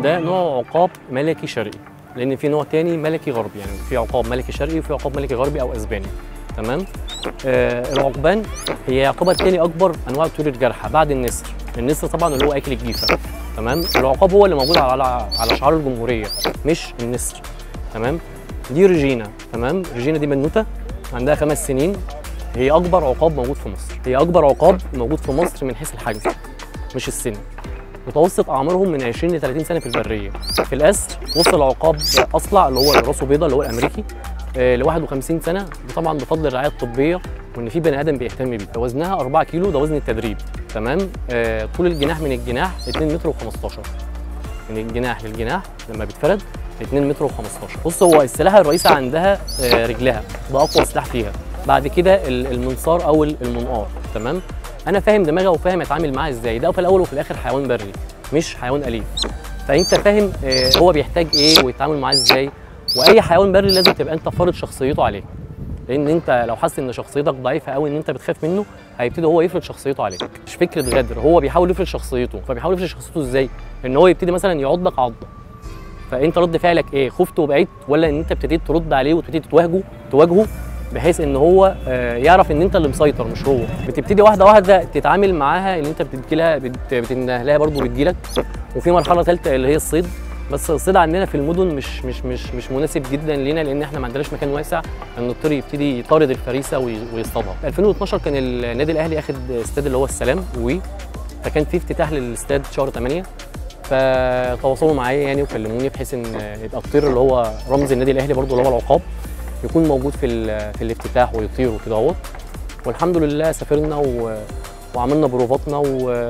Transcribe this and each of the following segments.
ده نوع عقاب ملكي شرقي، لان في نوع تاني ملكي غربي، يعني في عقاب ملكي شرقي وفي عقاب ملكي غربي او اسباني. تمام. العقبان هي يعتبر تاني اكبر انواع الطيور الجارحه بعد النسر. النسر طبعا اللي هو اكل الجيفه. تمام. العقاب هو اللي موجود على شعار الجمهوريه مش النسر. تمام. دي ريجينا. تمام. ريجينا دي بنوته عندها 5 سنين، هي اكبر عقاب موجود في مصر. هي اكبر عقاب موجود في مصر من حيث الحجم مش السن. متوسط اعمارهم من 20 ل 30 سنه في البريه. في الاسر وصل عقاب اصلع اللي هو راسه بيضه اللي هو الامريكي ل 51 سنه، طبعا بفضل الرعايه الطبيه وان في بني ادم بيهتم بيه. وزنها 4 كيلو، ده وزن التدريب. تمام. طول الجناح من الجناح 2 متر و15، من الجناح للجناح لما بيتفرد 2 متر و15. بص، هو السلاح الرئيسي عندها رجلها، ده اقوى سلاح فيها. بعد كده المنصار او المنقار. تمام. انا فاهم دماغها وفاهم اتعامل معاها ازاي. ده في الاول وفي الاخر حيوان بري مش حيوان اليف، فانت فاهم هو بيحتاج ايه ويتعامل معاه ازاي. واي حيوان بري لازم تبقى انت فارض شخصيته عليه، لان انت لو حاسس ان شخصيتك ضعيفه قوي ان انت بتخاف منه هيبتدي هو يفرض شخصيته عليك. مش فكره غدر، هو بيحاول يفرض شخصيته. فبيحاول يفرض شخصيته ازاي؟ ان هو يبتدي مثلا يعضك عضه، فانت رد فعلك ايه؟ خفت وبعدت، ولا ان انت ابتديت ترد عليه وتبتدي تواجهه بحيث ان هو يعرف ان انت اللي مسيطر مش هو. بتبتدي واحده واحده تتعامل معاها، اللي انت بتديلها بتنهلها برضه بتجيلك. وفي مرحله ثالثه اللي هي الصيد، بس الصيد عندنا في المدن مش مناسب جدا لينا، لان احنا ما عندناش مكان واسع ان الطير يبتدي يطارد الفريسه ويصطادها. 2012 كان النادي الاهلي اخد استاد اللي هو السلام فكان في افتتاح للاستاد شهر 8، فتواصلوا معايا يعني وكلموني بحيث ان يبقى الطير اللي هو رمز النادي الاهلي برضه اللي هو العقاب يكون موجود في الافتتاح ويطير وكده اهوت. والحمد لله سافرنا وعملنا بروفاتنا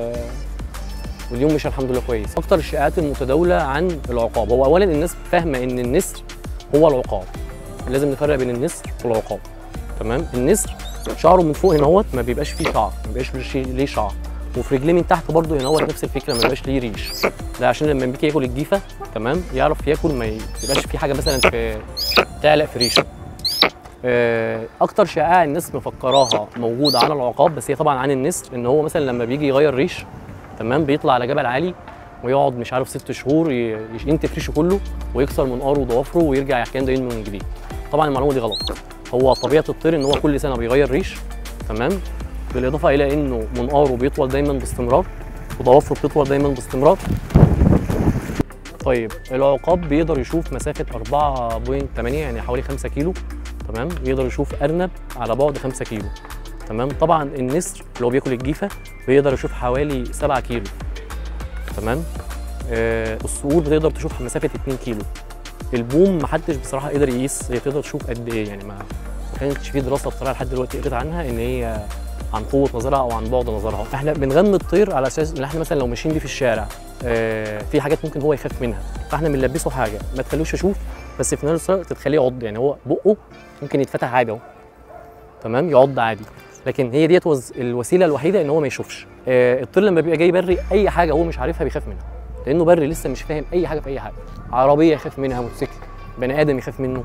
واليوم مش الحمد لله كويس. اكتر الشائعات المتداوله عن العقاب هو اولا الناس فاهمه ان النسر هو العقاب. لازم نفرق بين النسر والعقاب. تمام. النسر شعره من فوق هنا اهوت ما بيبقاش فيه شعر، ما بيبقاش ليه شعر، وفي رجليه من تحت برضه هنا اهوت نفس الفكره ما بيبقاش ليه ريش. ده عشان لما بيجي ياكل الجيفه تمام يعرف ياكل ما يبقاش في حاجه مثلا تعلق في ريشه. اكتر شائعه الناس مفكراها موجوده على العقاب بس هي طبعا عن النسر، ان هو مثلا لما بيجي يغير ريش تمام بيطلع على جبل عالي ويقعد مش عارف 6 شهور ينتف ريشه كله ويكسر منقاره وضوافره ويرجع الكلام ده ينمو من جديد. طبعا المعلومه دي غلط. هو طبيعه الطير ان هو كل سنه بيغير ريش. تمام. بالاضافه الى انه منقاره بيطول دايما باستمرار وضوافره بتطول دايما باستمرار. طيب العقاب بيقدر يشوف مسافه 4.8 يعني حوالي 5 كيلو. تمام. يقدر يشوف ارنب على بعد 5 كيلو. تمام. طبعا النسر اللي هو بياكل الجيفه بيقدر يشوف حوالي 7 كيلو. تمام. الصقور بتقدر تشوف مسافه 2 كيلو. البوم محدش بصراحه قدر يقيس هي تقدر تشوف قد ايه، يعني ما كانتش في دراسه بصراحه لحد دلوقتي قريت عنها ان هي عن قوه نظرها او عن بعد نظرها. احنا بنغني الطير على اساس ان احنا مثلا لو ماشيين بيه في الشارع في حاجات ممكن هو يخاف منها، فاحنا بنلبسه حاجه ما تخلوش يشوف بس في نفس الوقت تخليه يعض، يعني هو بقه ممكن يتفتح عادي اهو. تمام. يعض عادي، لكن هي ديت الوسيله الوحيده ان هو ما يشوفش. الطير لما بيبقى جاي بري اي حاجه هو مش عارفها بيخاف منها، لانه بري لسه مش فاهم اي حاجه في اي حاجه. عربيه يخاف منها، موتوسيكل، بني ادم يخاف منه،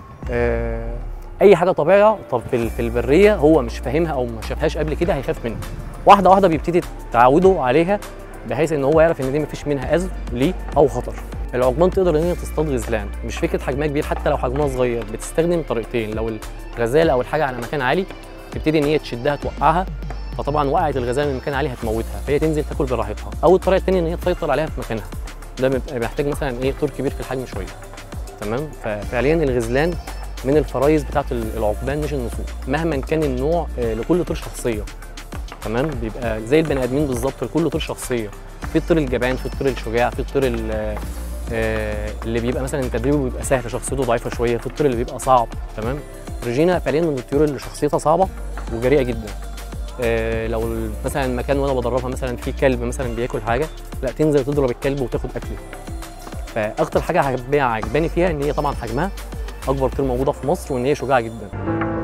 اي حاجه طبيعيه. طب في البريه هو مش فاهمها او ما شافهاش قبل كده هيخاف منها. واحده واحده بيبتدي تعوده عليها بحيث ان هو يعرف ان دي مفيش منها اذى ليه او خطر. العقبان تقدر ان هي تصطاد غزلان، مش فكره حجمها كبير، حتى لو حجمها صغير بتستخدم طريقتين. لو الغزاله او الحاجه على مكان عالي تبتدي ان هي تشدها توقعها، فطبعا وقعت الغزاله من مكان عالي هتموتها، فهي تنزل تاكل براحتها. او الطريقه الثانيه ان هي تسيطر عليها في مكانها، ده بيبقى محتاج مثلا ايه طور كبير في الحجم شويه. تمام. ففعليا الغزلان من الفرايز بتاعت العقبان مش النسور، مهما كان النوع لكل طير شخصيه. تمام. بيبقى زي البني ادمين بالظبط، لكل طير شخصيه. في الطير الجبان، في الطير الشجاع، في الطير اللي بيبقى مثلا تدريبه بيبقى سهل شخصيته ضعيفه شويه، في الطير اللي بيبقى صعب. تمام. ريجينا فعليا من الطيور اللي شخصيتها صعبه وجريئه جدا. لو مثلا مكان وانا بدربها مثلا في كلب مثلا بياكل حاجه، لا تنزل تضرب الكلب وتاخد اكله. فاكتر حاجه عجباني فيها ان هي طبعا حجمها اكبر طير موجوده في مصر وان هي شجاعه جدا.